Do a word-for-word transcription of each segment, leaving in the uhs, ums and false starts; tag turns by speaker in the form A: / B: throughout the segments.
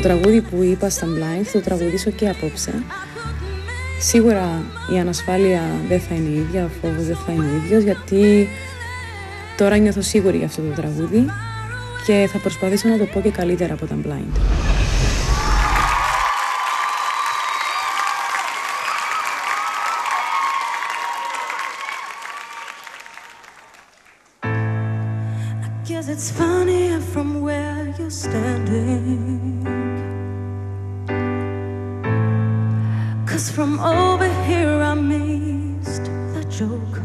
A: τραγούδι που είπα στα Blind θα το τραγουδήσω και απόψε. Σίγουρα η ανασφάλεια δεν θα είναι η ίδια, ο φόβος δεν θα είναι ο ίδιος, γιατί τώρα νιώθω σίγουρη για αυτό το τραγούδι και θα προσπαθήσω να το πω και καλύτερα από τα Blind.
B: Guess it's funny from where you're standing, 'cause from over here I missed that joke.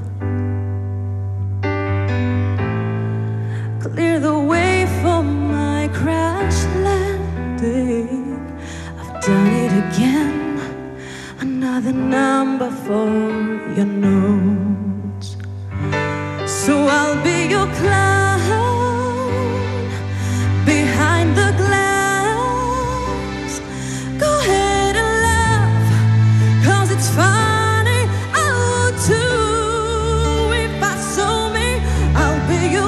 B: Clear the way for my crash landing. I've done it again. Another number for your notes. So I'll be your clown behind the glass. Go ahead and laugh, 'cause it's funny. I would too if I saw me. I'll be your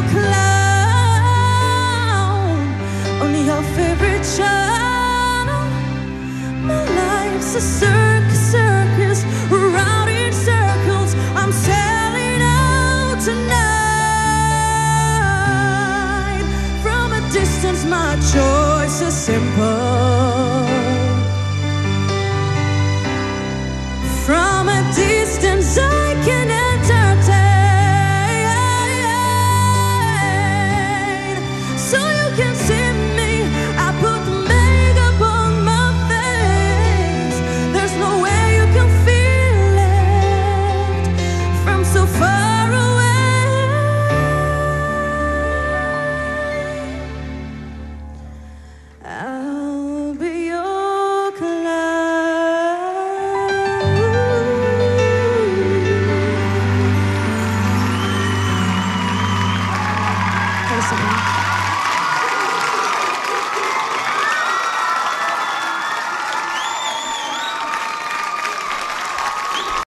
B: clown on your favorite channel. My life's a circus, circus, round in circles. I'm selling out tonight. From a distance, my choice is simple. From a distance, I can entertain. So you can see me, I put the makeup on my face. There's no way you can feel it from so far away. I'll be your clown. Ευχαριστώ πολύ.